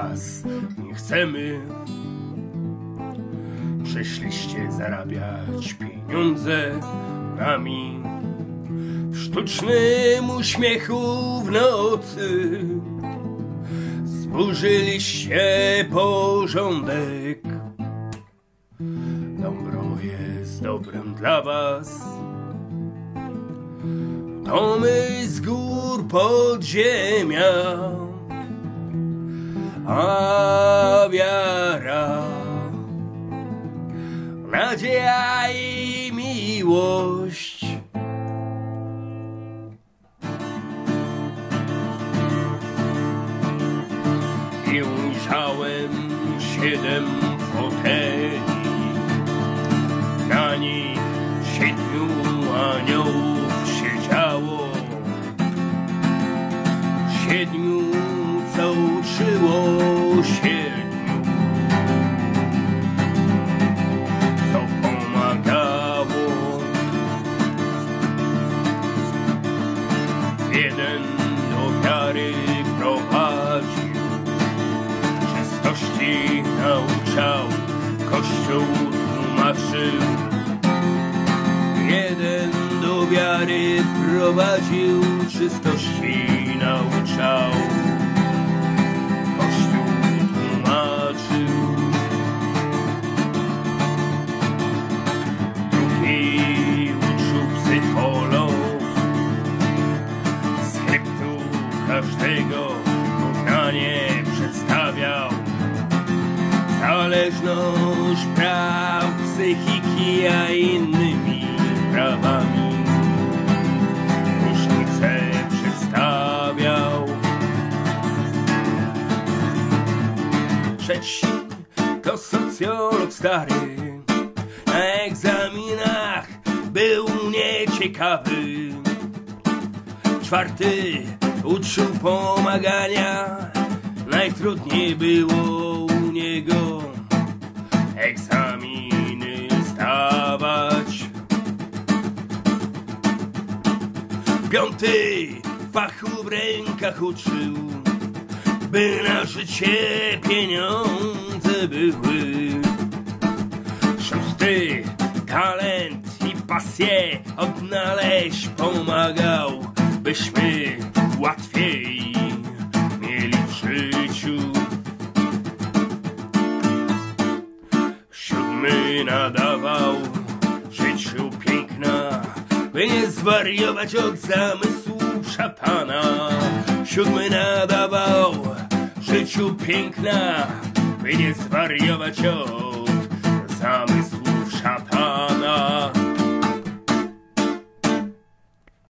was nie chcemy. Przyszliście zarabiać pieniądze nami w sztucznym uśmiechu w nocy. Zburzyliście porządek. Dobro jest dobrem dla was. Domy z gór podziemia, a wiara, nadzieja i miłość. I ujrzałem 7 foteli, na nich 7 aniołów siedziało. 7, co uczyło 7, co pomagało. Jeden do wiary prowadził, czystości nauczał, Kościół tłumaczył. Jeden do wiary prowadził, czystości nauczał, Kościół tłumaczył. Drugi uczył psycholog, skryptu każdego poznanie przedstawiał. Zależność praw psychiki, a innymi prawami różnice przedstawiał. Trzeci to socjolog stary, na egzaminach był nieciekawy. Czwarty uczył pomagania, najtrudniej było u niego egzaminy zdawać. Piąty fachu w rękach uczył, by na życie pieniądze były. Szósty talent i pasję odnaleźć pomagał, byśmy łatwiej mieli w życiu. Siódmy nadawał życiu piękna, by nie zwariować od zamysłów szatana. Siódmy nadawał życiu piękna, by nie zwariować od